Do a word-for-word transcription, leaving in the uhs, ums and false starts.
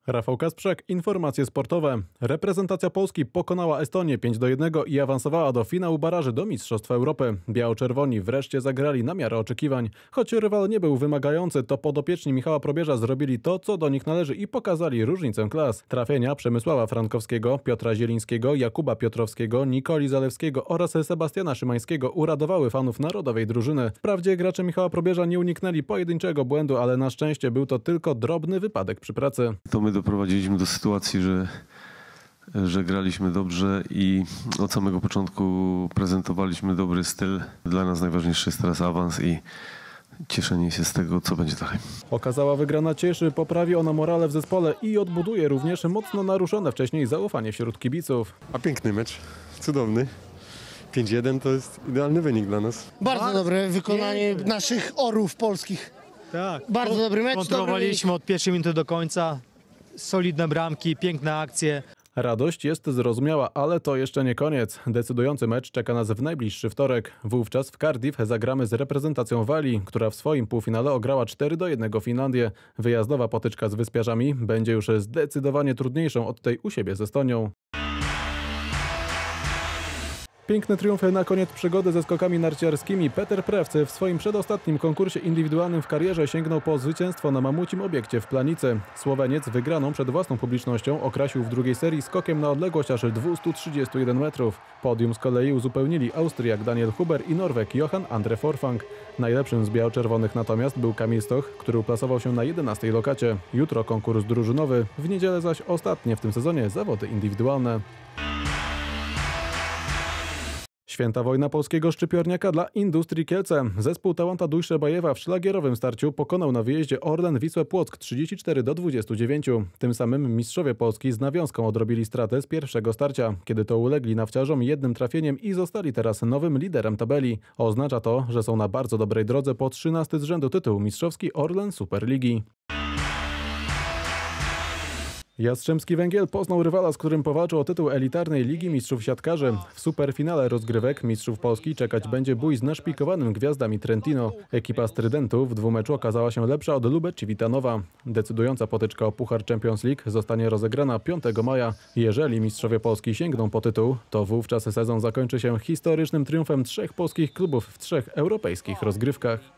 Rafał Kasprzak, informacje sportowe. Reprezentacja Polski pokonała Estonię pięć do jednego i awansowała do finału baraży do Mistrzostw Europy. Biało-czerwoni wreszcie zagrali na miarę oczekiwań. Choć rywal nie był wymagający, to podopieczni Michała Probierza zrobili to, co do nich należy i pokazali różnicę klas. Trafienia Przemysława Frankowskiego, Piotra Zielińskiego, Jakuba Piotrowskiego, Nikoli Zalewskiego oraz Sebastiana Szymańskiego uradowały fanów narodowej drużyny. Wprawdzie gracze Michała Probierza nie uniknęli pojedynczego błędu, ale na szczęście był to tylko drobny wypadek przy pracy. To my doprowadziliśmy do sytuacji, że, że graliśmy dobrze i od samego początku prezentowaliśmy dobry styl. Dla nas najważniejszy jest teraz awans i cieszenie się z tego, co będzie dalej. Okazała wygrana cieszy, poprawi ona morale w zespole i odbuduje również mocno naruszone wcześniej zaufanie wśród kibiców. A piękny mecz, cudowny. pięć jeden to jest idealny wynik dla nas. Bardzo dobre wykonanie naszych orłów polskich. Tak. Bardzo dobry mecz. Kontrolowaliśmy od pierwszej minuty do końca. Solidne bramki, piękne akcje. Radość jest zrozumiała, ale to jeszcze nie koniec. Decydujący mecz czeka nas w najbliższy wtorek. Wówczas w Cardiff zagramy z reprezentacją Walii, która w swoim półfinale ograła cztery do jednego Finlandię. Wyjazdowa potyczka z wyspiarzami będzie już zdecydowanie trudniejszą od tej u siebie z Estonią. Piękny triumf na koniec przygody ze skokami narciarskimi. Peter Prewcy w swoim przedostatnim konkursie indywidualnym w karierze sięgnął po zwycięstwo na mamucim obiekcie w Planicy. Słoweniec wygraną przed własną publicznością okrasił w drugiej serii skokiem na odległość aż dwieście trzydzieści jeden metrów. Podium z kolei uzupełnili Austriak Daniel Huber i Norweg Johan Andre Forfang. Najlepszym z biało-czerwonych natomiast był Kamil Stoch, który uplasował się na jedenastej lokacie. Jutro konkurs drużynowy, w niedzielę zaś ostatnie w tym sezonie zawody indywidualne. Święta wojna polskiego szczypiorniaka dla Industrii Kielce. Zespół Tałanta Dujszebajewa w szlagierowym starciu pokonał na wyjeździe Orlen Wisłę Płock trzydzieści cztery do dwudziestu dziewięciu. Tym samym mistrzowie Polski z nawiązką odrobili stratę z pierwszego starcia, kiedy to ulegli nawciarzom jednym trafieniem i zostali teraz nowym liderem tabeli. Oznacza to, że są na bardzo dobrej drodze po trzynasty z rzędu tytuł mistrzowski Orlen Superligi. Jastrzębski Węgiel poznał rywala, z którym powalczył o tytuł elitarnej Ligi Mistrzów Siatkarzy. W superfinale rozgrywek Mistrzów Polski czekać będzie bój z naszpikowanym gwiazdami Trentino. Ekipa Strydentów w dwumeczu okazała się lepsza od Lube Civitanowa. Decydująca potyczka o Puchar Champions League zostanie rozegrana piątego maja. Jeżeli mistrzowie Polski sięgną po tytuł, to wówczas sezon zakończy się historycznym triumfem trzech polskich klubów w trzech europejskich rozgrywkach.